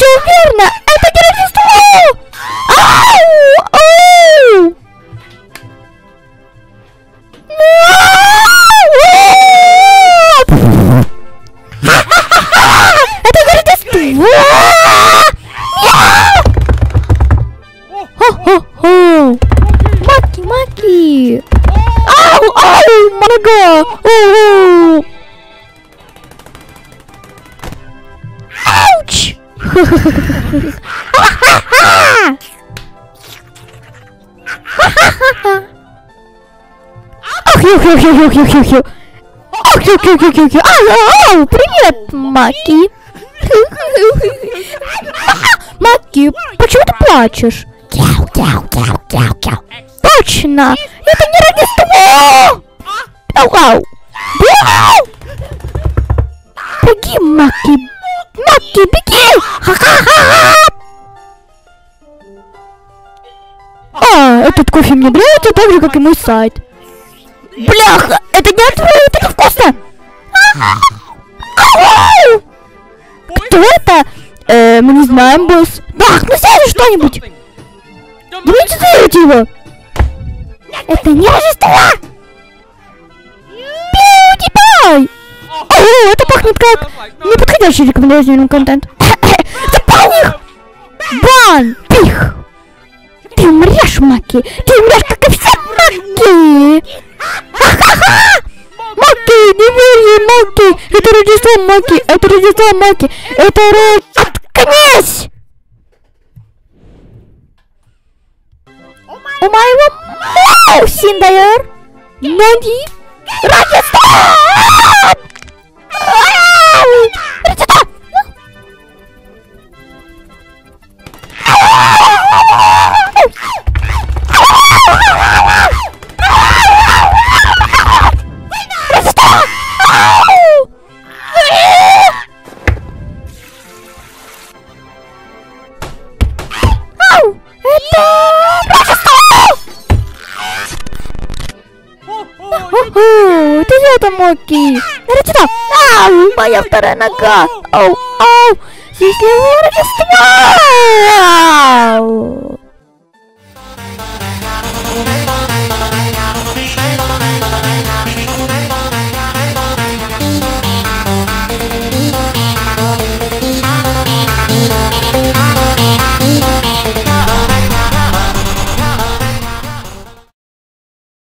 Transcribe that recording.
Все верно! Это не Рождество! Ау! Ау! Это не Рождество! Хо-хо-хо! Мокки! Ау! Ау! Нога! Оу! Ауч! Ах-ю-хю-хю-хю-хю-хю-хю! Ах-ю-хю-хю-хю-хю! Ау! Привет, Мокки! Мокки, почему ты плачешь? Кяу-кяу-кяу-кяу-кяу! Точно! Это не Рождество! Ау! Беги, Мокки! Мокки, беги! Ха-ха-ха! Этот кофе мне нравится так же, как и мой сайт. Бляха! Это не отвратительно, это невкусно! Кто это? Мы не знаем, босс. Ах, ну сядь что-нибудь! Давайте зовите его! Это не Рождество! Пиу-ди-пай! О, это пахнет как неподходящий рекомендательный контент. Запал их! Бан! Пих! Ты умрешь, Мокки! Ты умрешь, как и все Мокки! Ха-ха-ха! Мокки! Не верь, Мокки! Это Рождество, Мокки! Это Рождество, Мокки! Это Заткнись! У моего Синдайер! Ноги! Рождество! Рождество! Ты это, Мокки! Рождество! Ау! Моя вторая нога! Ау! Ау! Счастливого Рождества!